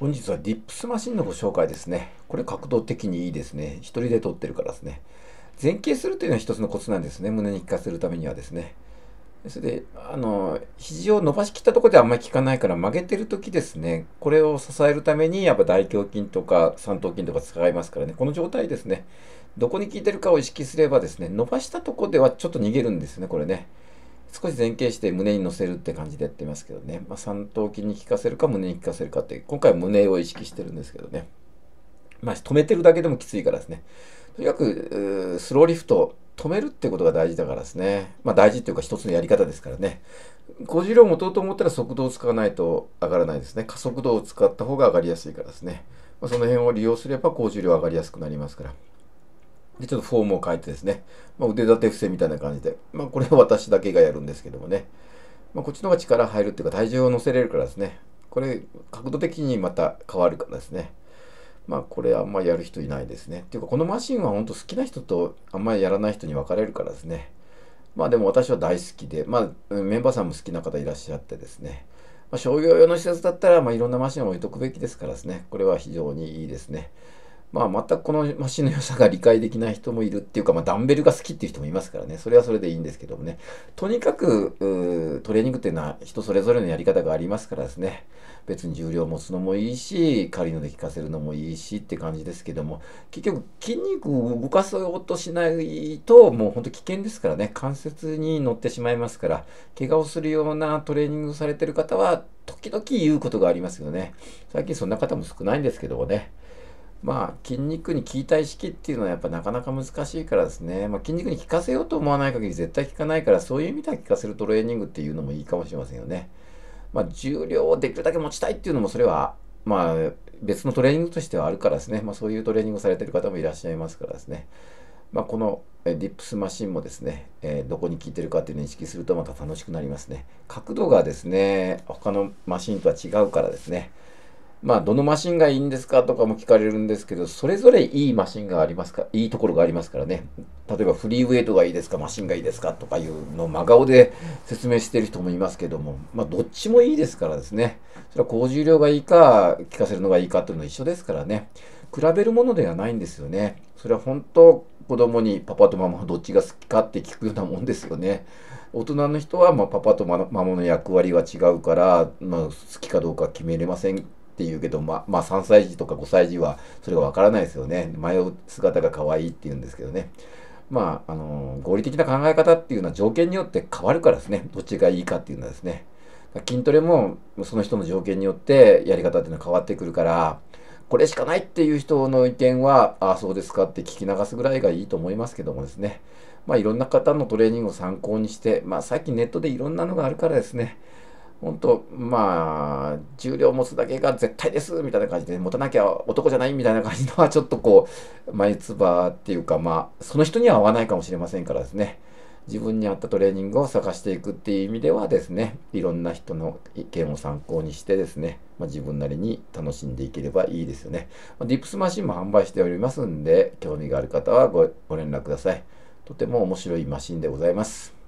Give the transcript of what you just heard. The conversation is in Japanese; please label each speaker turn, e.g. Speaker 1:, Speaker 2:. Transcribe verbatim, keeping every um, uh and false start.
Speaker 1: 本日はディップスマシンのご紹介ですね。これ角度的にいいですね。一人で撮ってるからですね。前傾するというのは一つのコツなんですね。胸に効かせるためにはですね。それで、あの、肘を伸ばしきったところであんまり効かないから曲げてるときですね。これを支えるためにやっぱ大胸筋とか三頭筋とか使いますからね。この状態ですね。どこに効いてるかを意識すればですね、伸ばしたところではちょっと逃げるんですね、これね。少し前傾して胸に乗せるって感じでやってますけどね。まあ、三頭筋に効かせるか胸に効かせるかって、今回は胸を意識してるんですけどね。まあ、止めてるだけでもきついからですね。とにかく、スローリフト、止めるってことが大事だからですね。まあ大事っていうか一つのやり方ですからね。高重量を持とうと思ったら速度を使わないと上がらないですね。加速度を使った方が上がりやすいからですね。まあ、その辺を利用すれば高重量上がりやすくなりますから。で、ちょっとフォームを変えてですね。まあ、腕立て伏せみたいな感じで。まあこれは私だけがやるんですけどもね。まあ、こっちの方が力入るっていうか体重を乗せれるからですね。これ角度的にまた変わるからですね。まあこれあんまりやる人いないですね。っていうかこのマシンは本当好きな人とあんまりやらない人に分かれるからですね。まあでも私は大好きで、まあメンバーさんも好きな方いらっしゃってですね。まあ、商業用の施設だったらまあいろんなマシンを置いとくべきですからですね。これは非常にいいですね。まあ全くこのマシンの良さが理解できない人もいるっていうか、まあダンベルが好きっていう人もいますからね。それはそれでいいんですけどもね。とにかくトレーニングっていうのは人それぞれのやり方がありますからですね。別に重量を持つのもいいし、軽いので効かせるのもいいしって感じですけども、結局筋肉を動かそうとしないともう本当危険ですからね。関節に乗ってしまいますから、怪我をするようなトレーニングをされてる方は時々言うことがありますけどね。最近そんな方も少ないんですけどもね。まあ、筋肉に効いた意識っていうのはやっぱなかなか難しいからですね。まあ、筋肉に効かせようと思わない限り絶対効かないから、そういう意味では効かせるトレーニングっていうのもいいかもしれませんよね。まあ、重量をできるだけ持ちたいっていうのも、それは、まあ、別のトレーニングとしてはあるからですね。まあ、そういうトレーニングをされてる方もいらっしゃいますからですね。まあ、このディップスマシンもですね、えーどこに効いてるかっていうのを意識するとまた楽しくなりますね。角度がですね、他のマシンとは違うからですね。まあ、どのマシンがいいんですかとかも聞かれるんですけど、それぞれいいマシンがありますか、いいところがありますからね。例えばフリーウェイトがいいですか、マシンがいいですかとかいうのを真顔で説明している人もいますけども、まあ、どっちもいいですからですね。それは高重量がいいか、効かせるのがいいかというのは一緒ですからね。比べるものではないんですよね。それは本当、子供にパパとママどっちが好きかって聞くようなもんですよね。大人の人はまあパパとママの役割は違うから、まあ、好きかどうか決めれませんって言うけど、まあ、まあさんさい児とかごさい児はそれがわからないですよね。迷う姿が可愛いって言うんですけどね。まあ、あのー合理的な考え方っていうのは条件によって変わるからですね。どっちがいいかっていうのはですね。筋トレもその人の条件によってやり方っていうのは変わってくるから、これしかないっていう人の意見は、ああ、そうですかって聞き流すぐらいがいいと思いますけどもですね。まあ、いろんな方のトレーニングを参考にして、まあ、最近ネットでいろんなのがあるからですね。本当、まあ、重量を持つだけが絶対ですみたいな感じで、持たなきゃ男じゃないみたいな感じのは、ちょっとこう、眉唾っていうか、まあ、その人には合わないかもしれませんからですね。自分に合ったトレーニングを探していくっていう意味ではですね、いろんな人の意見を参考にしてですね、まあ、自分なりに楽しんでいければいいですよね。まあ、ディップスマシンも販売しておりますんで、興味がある方はごご連絡ください。とても面白いマシンでございます。